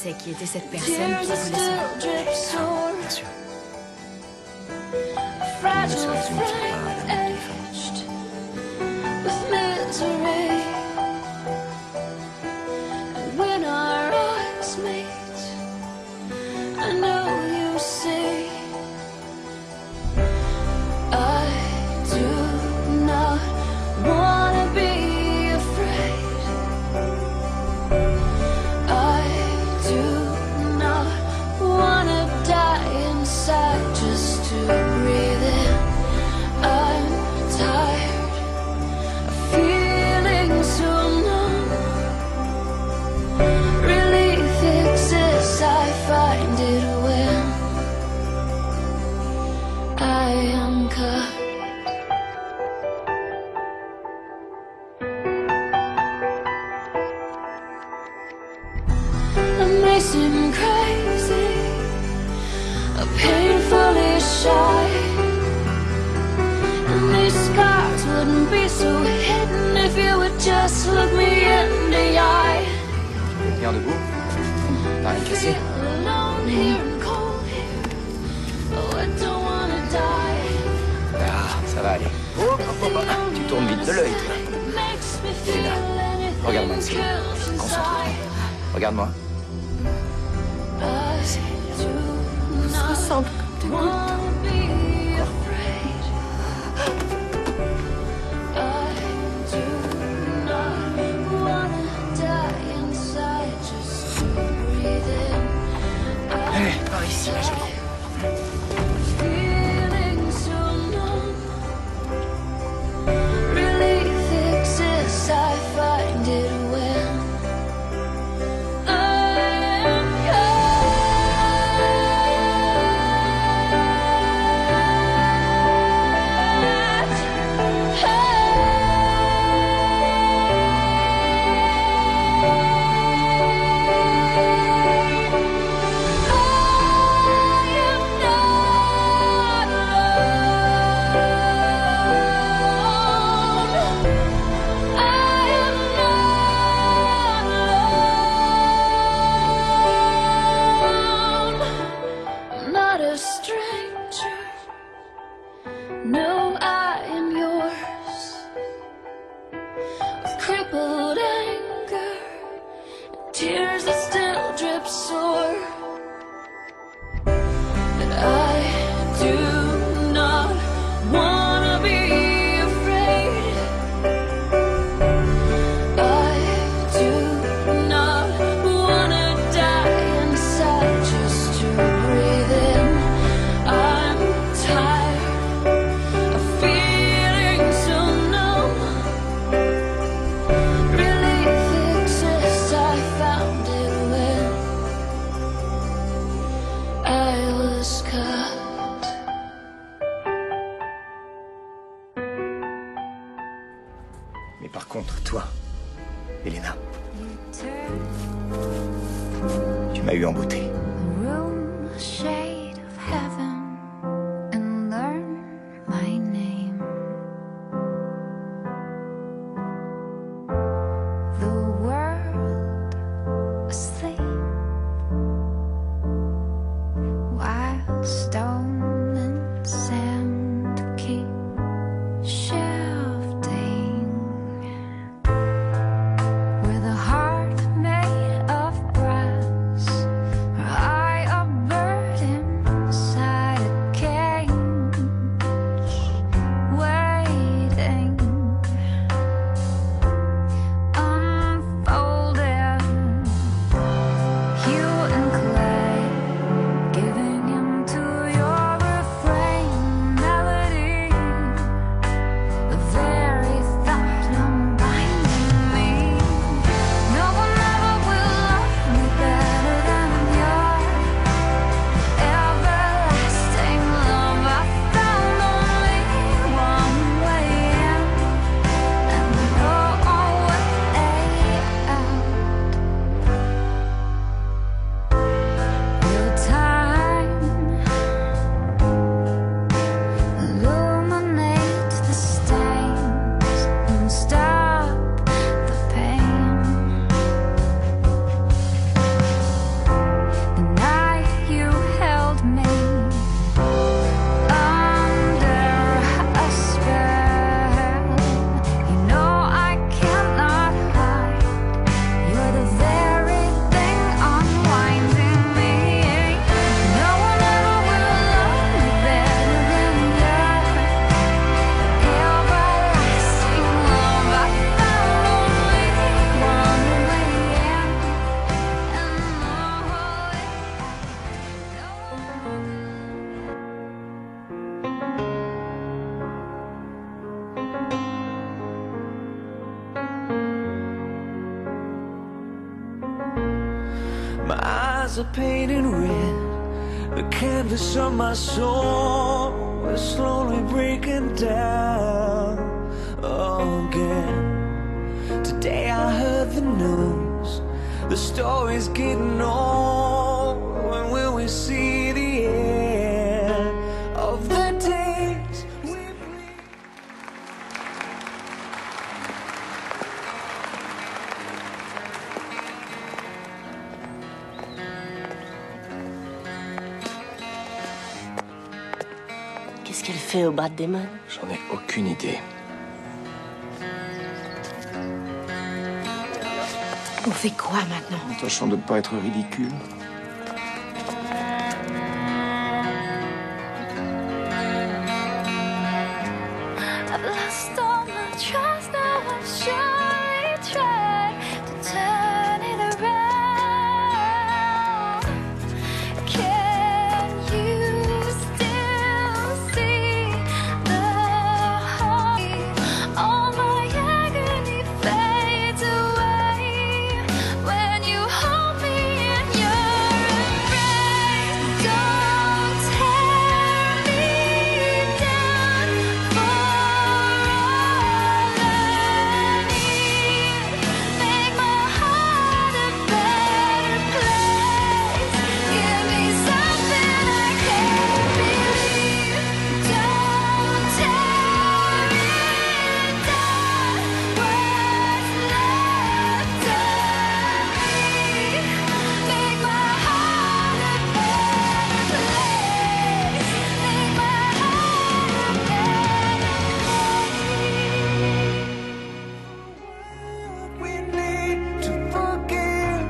sais qui était cette personne qui voulait sauver. Bien sûr. Tout ne se résume pas à l'amour des femmes. Seem crazy, painfully shy, and these scars wouldn't be so hidden if you would just look me in the eye. Tu peux tenir debout? T'as rien cassé? Ah, ça va aller. Oh, tu tournes vite de l'œil, toi. Elena, regarde-moi ici. Concentre-toi. Regarde-moi. Ça ressemble comme des gouttes. Allez, par ici, ma jolie. No, I am yours. With crippled anger, tears that still drip sore. But I do not wanna be afraid. I do not wanna die inside just to breathe in. I'm tired. Mais par contre, toi, Elena, tu m'as eu en beauté. Giving into your walls are painted red. The canvas of my soul is slowly breaking down again. Today I heard the news, the story's getting old. When will we see the end of the days we breathe? Qu'est-ce qu'elle fait au Bad Demon? J'en ai aucune idée. On fait quoi maintenant? Tâchons de ne pas être ridicule. I've lost all my trust, now I've surely tried to turn it around. Can you still see the heart? All my agony fades away when you hold me in your embrace. Don't tear me down for all I need. Make my heart a better place. Give me something I can't believe. Don't tear it down. What's left of me? Make my heart a better place. Make my heart a better place. We need to forget,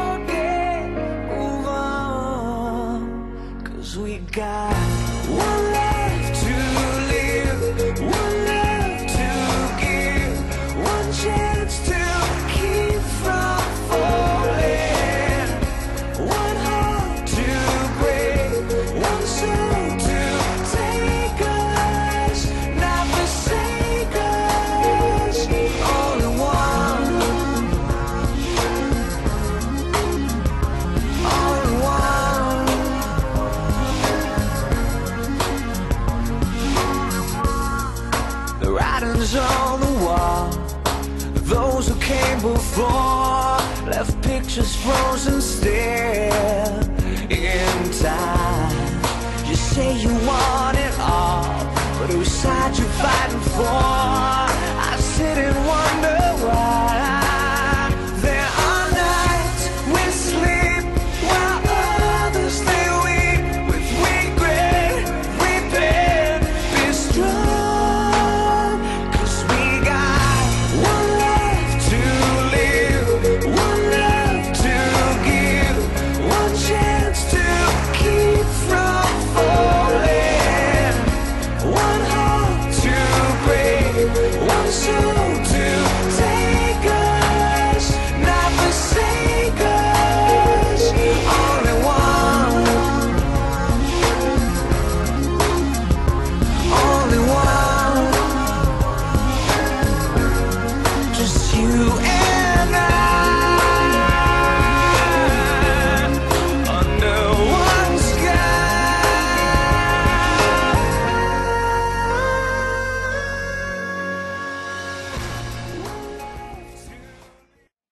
move on. 'Cause we got one life to live, one love to give, one chance to keep from falling, one heart to break, one soul to take us, not forsake us. All in one, all in one. The writing's on the wall. Those who came before left pictures frozen still in time. You say you want it all, but whose side you fighting for?